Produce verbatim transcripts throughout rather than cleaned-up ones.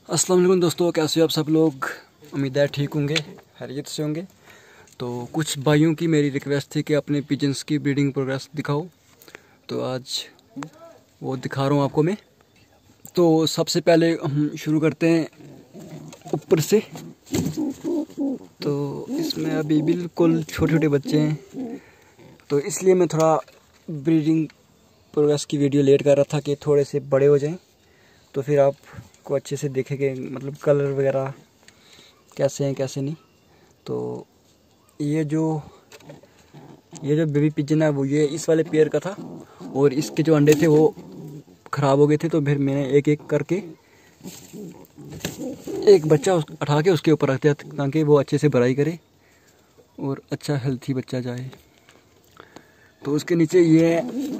अस्सलाम वालेकुम दोस्तों, कैसे हो आप सब लोग। उम्मीद है ठीक होंगे, खैरियत से होंगे। तो कुछ भाइयों की मेरी रिक्वेस्ट थी कि अपने पिजन्स की ब्रीडिंग प्रोग्रेस दिखाओ, तो आज वो दिखा रहा हूँ आपको मैं। तो सबसे पहले हम शुरू करते हैं ऊपर से। तो इसमें अभी बिल्कुल छोटे छोटे बच्चे हैं, तो इसलिए मैं थोड़ा ब्रीडिंग प्रोग्रेस की वीडियो लेट कर रहा था कि थोड़े से बड़े हो जाएं, तो फिर आपको अच्छे से देखेंगे, मतलब कलर वगैरह कैसे हैं कैसे नहीं। तो ये जो ये जो बेबी पिजन है वो ये इस वाले पेयर का था, और इसके जो अंडे थे वो ख़राब हो गए थे। तो फिर मैंने एक एक करके एक बच्चा उठा के उसके ऊपर रख दिया ताकि वो अच्छे से भराई करे और अच्छा हेल्थी बच्चा जाए। तो उसके नीचे ये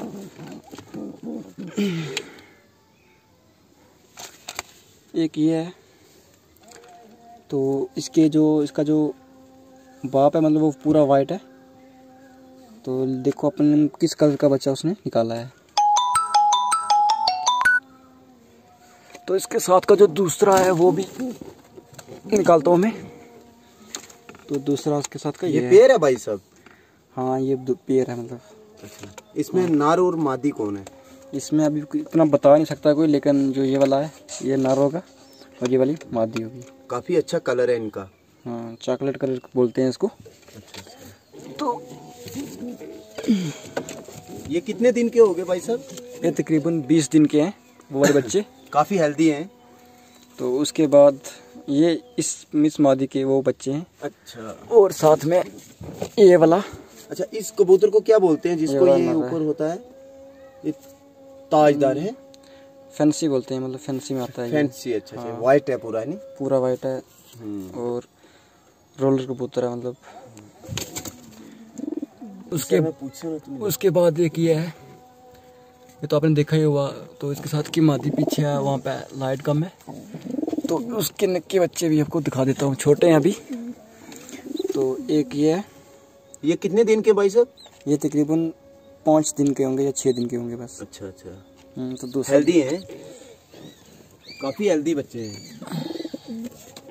एक ये है। तो इसके जो इसका जो बाप है, मतलब वो पूरा वाइट है। तो देखो अपन किस कलर का बच्चा उसने निकाला है। तो इसके साथ का जो दूसरा है वो भी निकालता हूँ मैं। तो दूसरा उसके साथ का ये, ये पेयर है भाई साहब। हाँ ये पेयर है मतलब। अच्छा, इसमें नर और मादी कौन है? इसमें अभी इतना बता नहीं सकता कोई, लेकिन जो ये वाला है ये नर होगा और ये वाली मादी होगी। काफी अच्छा कलर है इनका। हाँ चॉकलेट कलर बोलते हैं इसको। अच्छा, अच्छा। तो ये कितने दिन के हो गए भाई साहब? ये तकरीबन बीस दिन के हैं वो वाले बच्चे। काफी हेल्दी हैं। तो उसके बाद ये इस मिस मादी के वो बच्चे हैं। अच्छा, और साथ में ये वाला। अच्छा, इस कबूतर को क्या बोलते हैं जिसको ये, ये ऊपर होता है? ये ताजदार है। फैंसी बोलते हैं, मतलब फैंसी में आता है। फैंसी, अच्छा अच्छा। व्हाइट है पूरा, नहीं? पूरा व्हाइट है और रोलर कबूतर है मतलब। उसके उसके बाद एक ये है, ये तो आपने देखा ही हुआ। तो इसके साथ की मादी पीछे है, वहाँ पे लाइट कम है। तो उसके नक्के बच्चे भी आपको दिखा देता हूँ, छोटे हैं अभी। तो एक ये है। ये कितने दिन के भाई साहब? ये तकरीबन पाँच दिन के होंगे या छः दिन के होंगे बस। अच्छा अच्छा। तो दूसरा हेल्दी हैं, काफी हेल्दी बच्चे हैं।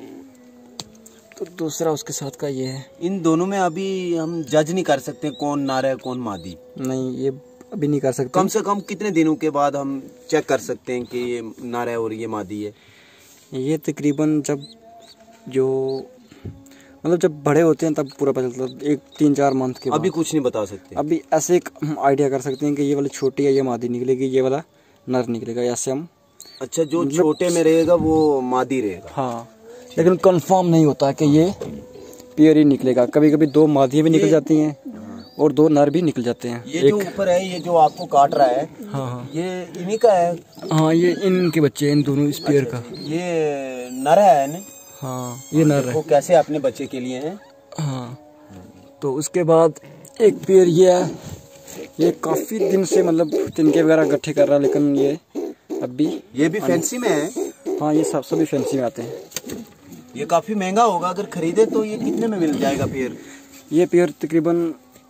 तो दूसरा उसके साथ का ये है। इन दोनों में अभी हम जज नहीं कर सकते कौन नर है कौन मादी। नहीं, ये अभी नहीं कर सकते। कम से कम कितने दिनों के बाद हम चेक कर सकते हैं कि ये नर है और ये मादी है? ये तकरीबन जब जो मतलब जब बड़े होते हैं तब पूरा पता चलता है, एक तीन चार मंथ के बाद। अभी कुछ नहीं बता सकते। अभी ऐसे एक हम आइडिया कर सकते हैं कि ये वाली छोटी है, ये मादी निकलेगी, ये वाला नर निकलेगा, ऐसे हम। अच्छा, जो मतलब छोटे में रहेगा वो मादी रहेगा। हाँ, लेकिन कंफर्म नहीं होता कि ये पेयर ही निकलेगा। कभी कभी दो मादियाँ भी निकल जाती हैं और दो नर भी निकल जाते हैं। ये जो ऊपर है, ये जो आपको काट रहा है, हाँ हाँ, ये इन्हीं का है। हाँ ये इनके बच्चे हैं, इन दोनों इस पेयर का। ये नर है ना? हाँ ये नर है। वो कैसे अपने बच्चे के लिए है। हाँ, तो उसके बाद एक पेयर ये है। ये काफी दिन से मतलब तिनके वगैरह इकट्ठे कर रहा है, लेकिन ये अभी ये भी फैंसी में है। हाँ ये सब सभी फैंसी में आते हैं। ये काफी महंगा होगा अगर खरीदे तो। ये कितने में मिल जाएगा पेयर? ये पेयर तकरीबन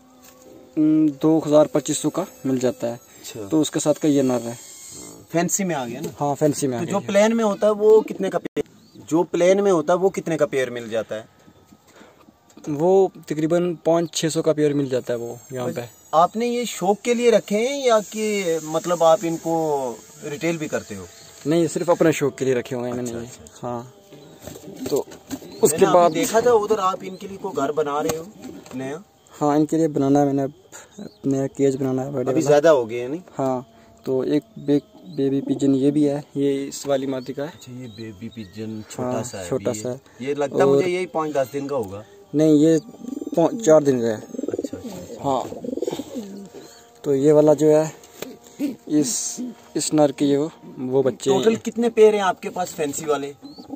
दो हजार पच्चीस सौ का मिल जाता है। अच्छा। तो उसके साथ का ये नर है। फैंसी में आ गया ना? हाँ फैंसी में आ तो गया। जो प्लेन में होता है वो कितने का पेयर? जो प्लेन में होता है वो कितने का पेयर मिल जाता है? वो तकरीबन पाँच छः सौ का पेयर मिल जाता है वो यहाँ पे। आपने ये शौक के लिए रखे हैं या कि मतलब आप इनको रिटेल भी करते हो? नहीं, सिर्फ अपने शौक के लिए रखे हुए हैं मैंने। अच्छा, ये अच्छा। हाँ। तो उसके बाद देखा था उधर आप इनके लिए कोई घर बना रहे हो नया? हाँ, इनके लिए बनाना है मैंने, नया केज बनाना है बड़े। अभी ज्यादा हो गए नहीं? हाँ, तो एक बे, बेबी पिजन ये भी है, ये इस वाली मादी का है। अच्छा, ये बेबी पिजन छोटा हाँ, सा है। छोटा सा है। ये लगता है मुझे यही पाँच दस दिन का होगा। नहीं, ये चार दिन का है। अच्छा, अच्छा। हाँ, तो ये वाला जो है इस इस नर के ये वो, वो बच्चे। टोटल कितने पेयर हैं आपके पास फैंसी वाले?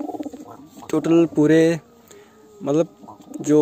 टोटल पूरे मतलब जो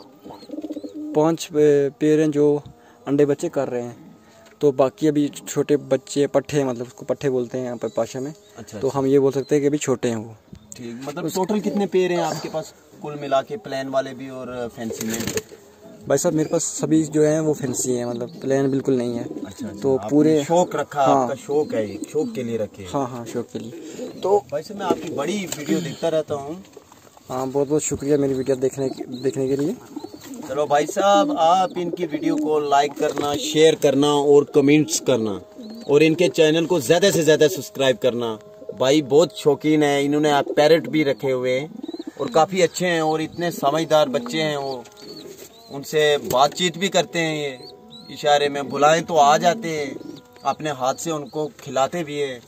पांच पेयर हैं जो अंडे बच्चे कर रहे हैं। तो बाकी अभी छोटे बच्चे पट्ठे, मतलब उसको पट्ठे बोलते हैं यहाँ पर भाषा में। अच्छा, तो हम ये बोल सकते हैं कि अभी छोटे हैं वो। ठीक, मतलब टोटल कितने पेयर हैं आपके पास कुल मिला के, प्लान वाले भी और फैंसी में? भाई साहब मेरे पास सभी जो हैं वो फैंसी हैं, मतलब प्लेन बिल्कुल नहीं है। अच्छा, अच्छा, तो आपने पूरे शौक रखा। हाँ, आपका शौक है, ये शौक के लिए रखे। हाँ हाँ शौक के लिए। तो भाई साहब मैं आपकी बड़ी वीडियो देखता रहता हूँ। हाँ बहुत बहुत शुक्रिया मेरी वीडियो देखने देखने के लिए। चलो भाई साहब आप इनकी वीडियो को लाइक करना, शेयर करना और कमेंट्स करना, और इनके चैनल को ज़्यादा से ज़्यादा सब्सक्राइब करना। भाई बहुत शौकीन है, इन्होंने पैरट भी रखे हुए हैं और काफ़ी अच्छे हैं, और इतने समझदार बच्चे हैं, वो उनसे बातचीत भी करते हैं, ये इशारे में बुलाएं तो आ जाते हैं, अपने हाथ से उनको खिलाते भी हैं।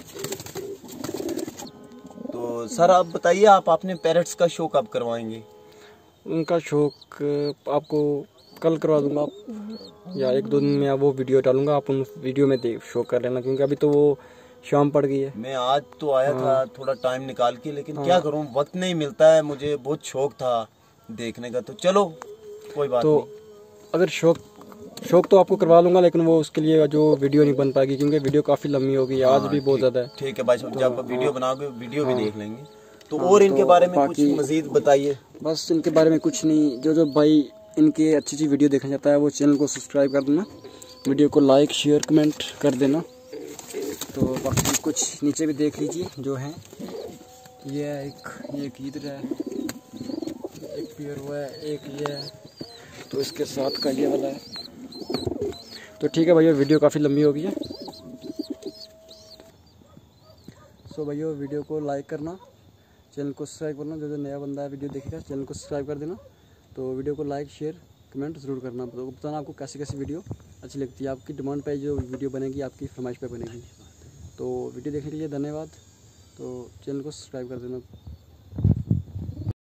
तो सर आप बताइए, आप अपने पैरट्स का शो कब करवाएंगे? उनका शौक आपको कल करवा दूंगा, आप या एक दो दिन में वो वीडियो डालूंगा, आप उन वीडियो में देख शो कर लेना, क्योंकि अभी तो वो शाम पड़ गई है। मैं आज तो आया हाँ। था थोड़ा टाइम निकाल के, लेकिन हाँ। क्या करूं, वक्त नहीं मिलता है, मुझे बहुत शौक था देखने का। तो चलो कोई बात तो नहीं। अगर शौक शौक तो आपको करवा लूंगा, लेकिन वो उसके लिए जो वीडियो नहीं बन पाएगी, क्योंकि वीडियो काफ़ी लंबी होगी। हाँ, आज भी बहुत ज़्यादा है। ठीक है भाई साहब, जब आप वीडियो बनाओगे वीडियो भी देख लेंगे। तो और इनके बारे में कुछ मजीद बताइए। बस इनके बारे में कुछ नहीं, जो जो भाई इनके अच्छी अच्छी वीडियो देखना चाहता है वो चैनल को सब्सक्राइब कर देना, वीडियो को लाइक शेयर कमेंट कर देना। तो बाकी कुछ नीचे भी देख लीजिए जो है, ये है एक, ये एक इधर है, एक प्योर हुआ है, एक ये है, तो इसके साथ का ये वाला है। तो ठीक है भैया, वीडियो काफ़ी लंबी हो गई है। सो भैया वीडियो को लाइक करना, चैनल को सब्सक्राइब करना, जो जो नया बंदा है वीडियो देखेगा चैनल को सब्सक्राइब कर देना। तो वीडियो को लाइक शेयर कमेंट ज़रूर करना, तो बताना आपको कैसी कैसी वीडियो अच्छी लगती है, आपकी डिमांड पे जो वीडियो बनेगी, आपकी फरमाइश पे बनेगी। तो वीडियो देखने के लिए धन्यवाद। तो चैनल को सब्सक्राइब कर देना।